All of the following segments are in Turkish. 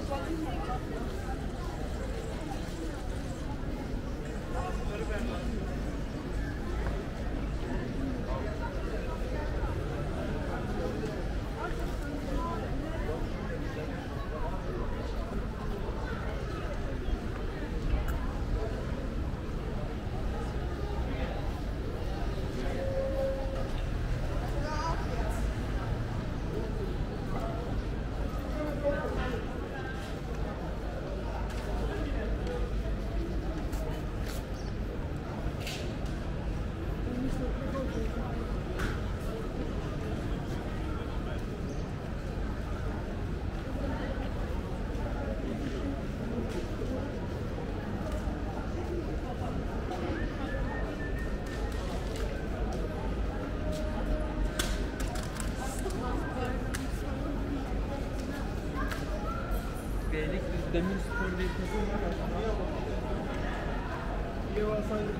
Demir spor diye kesin var. İyi varsaydı.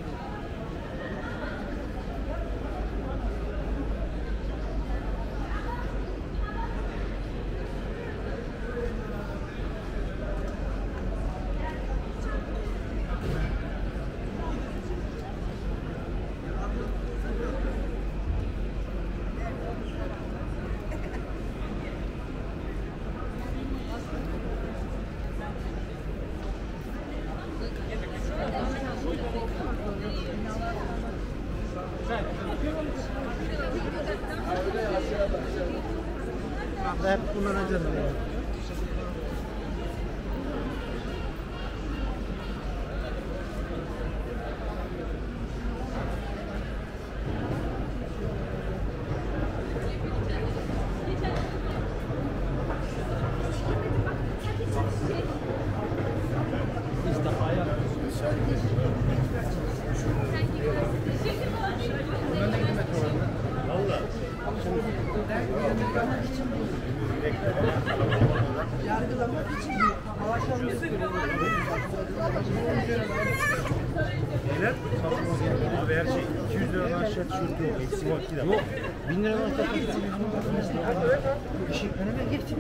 Hep kullanacağız. Yargılamak için Neler? Abi her şey 200 liradan aşağı tişört yok. Eksi vakti de. Yok. 1000 liradan aşağı tişört yok. Bir şey önüme geçti.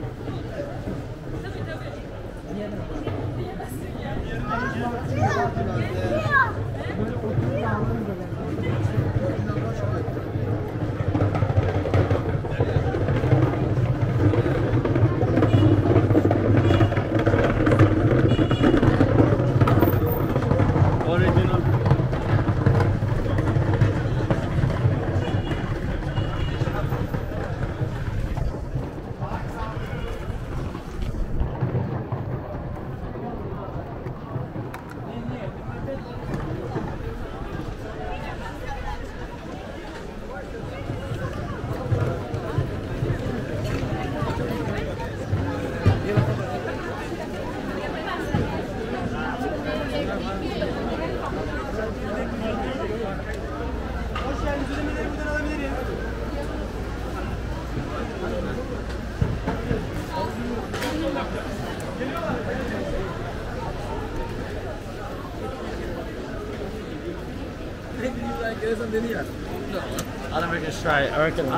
I don't think it's straight. I reckon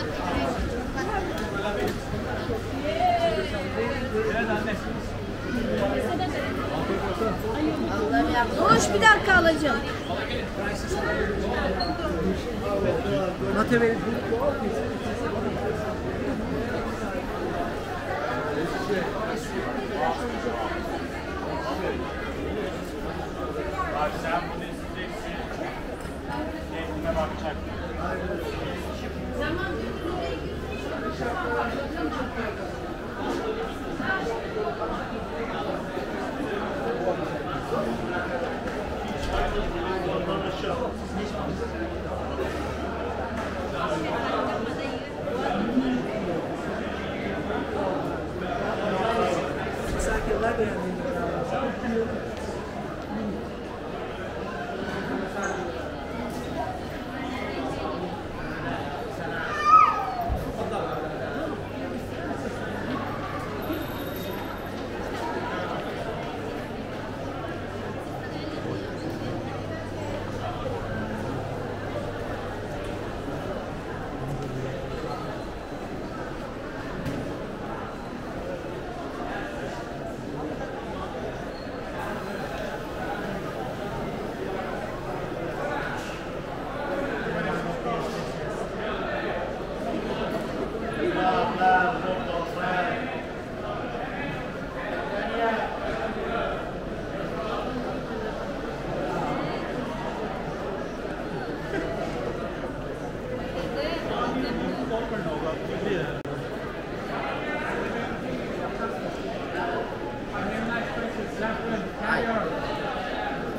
Hoş bir dakika alacağım.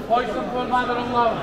Poison for my love.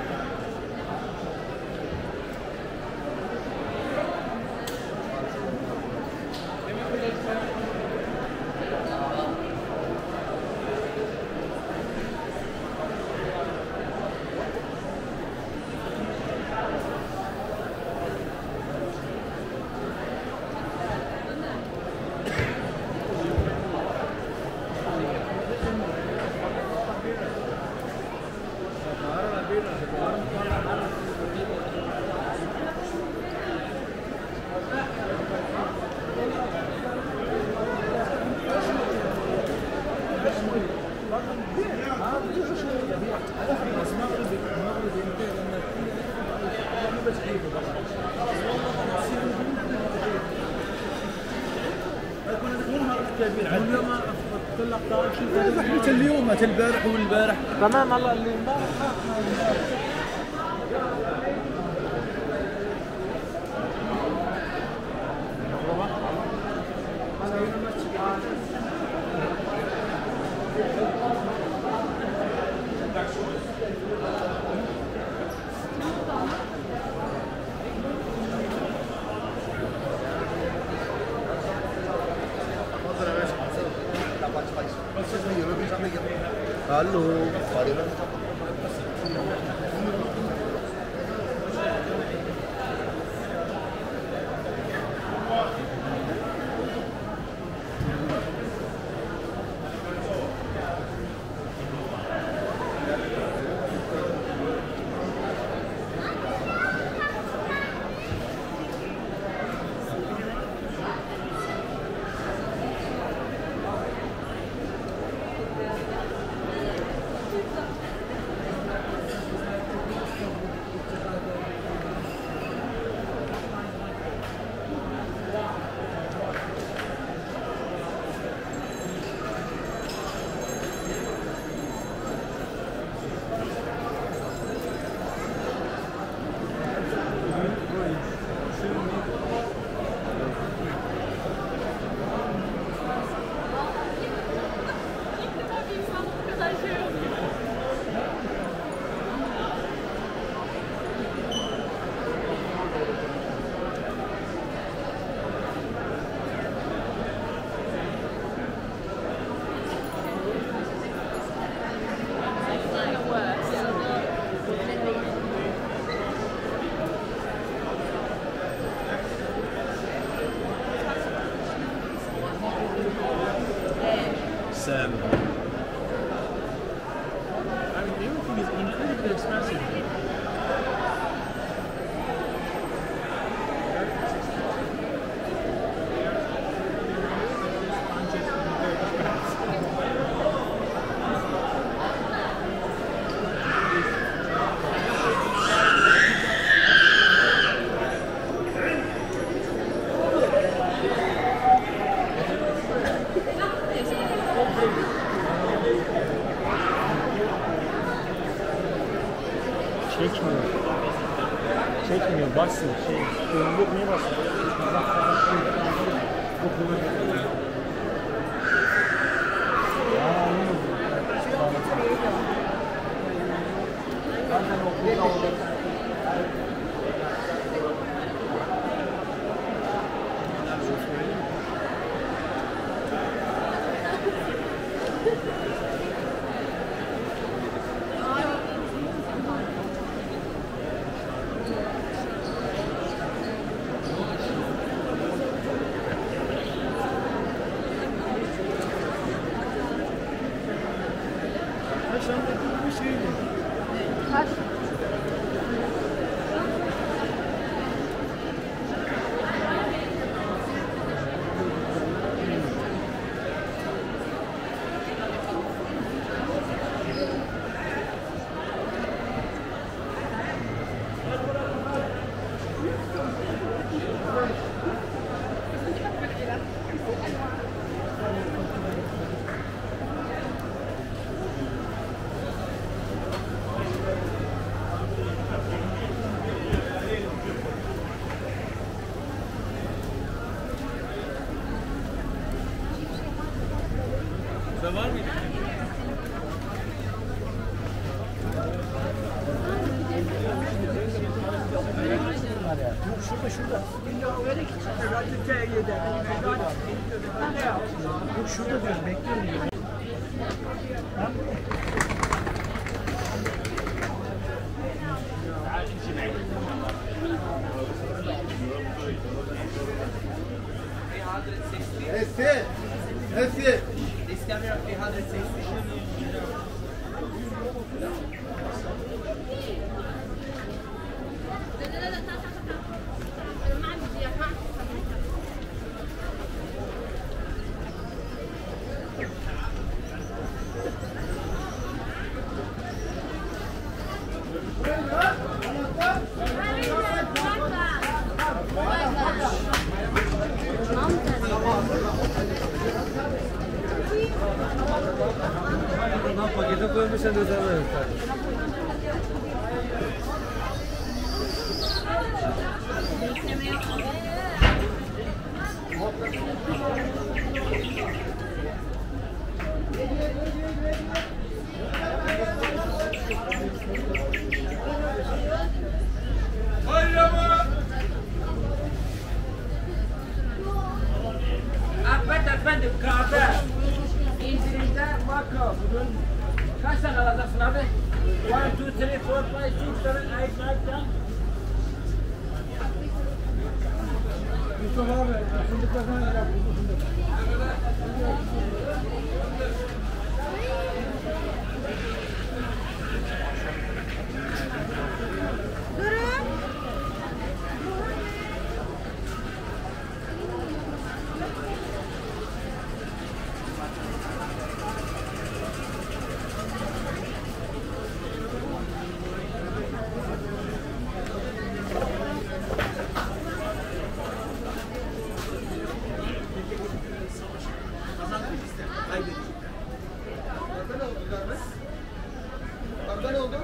زحمة اليوم البارح والبارح تمام هلا اللي امبارح Halo, Sam. I mean, everything is incredibly expensive. Çekmiyor, baksın yok niye baksın? Var mı? Şurada. Yok şurada diyorum, bekliyorum diyorum. That's it. This camera 360. Lan pakete koymuşsun özel yok. Efendim kahve. İndirimde bakın. Kaç tane alacaksın abi? 1, 2, 3, 4, 5, 6, 7, 8, 9, 10. Yusuf abi, fındıklardan yapıyoruz. Ne oldu?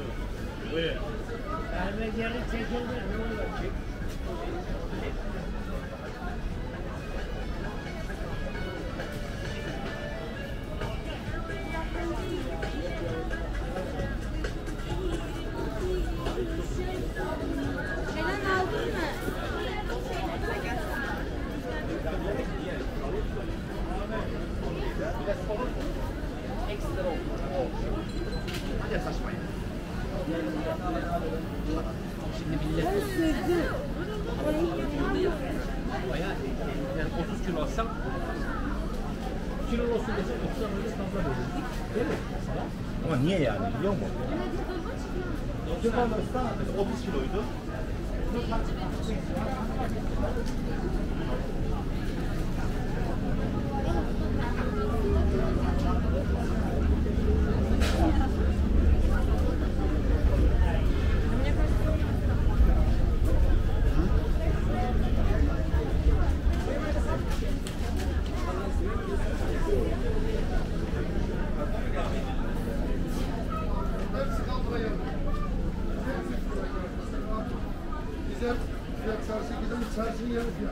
Şeyden aldın mı? Yani 30 kilo alsam kilo olsun desem 30 alırız fazla verir. Değil mi? Ama niye yani biliyor musun? Türk alırsa 30 kiloydu. Güzel, çarşı gidelim, çarşıyı yeriz ya.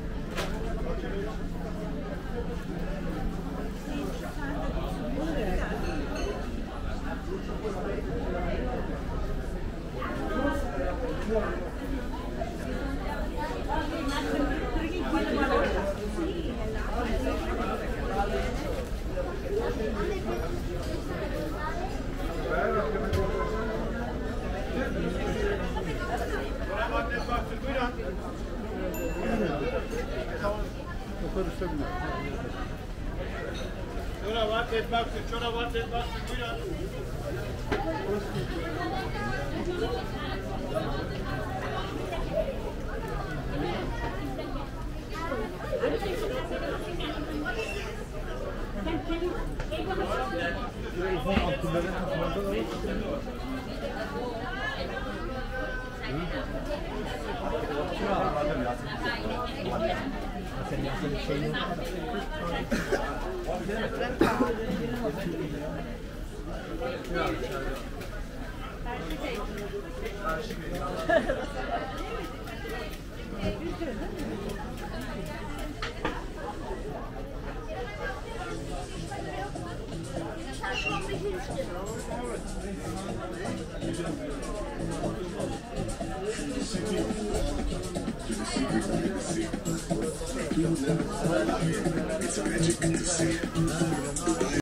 Şuna var, baksın, şuna var, baksın, buyurun. senin yaptığın şeyin yok. Thank you. It's a magic to see it.